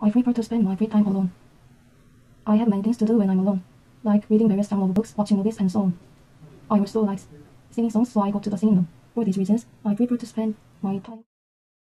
I prefer to spend my free time alone. I have many things to do when I'm alone, like reading various downloadable books, watching movies, and so on. I also like singing songs, so I go to the singing room. For these reasons, I prefer to spend my time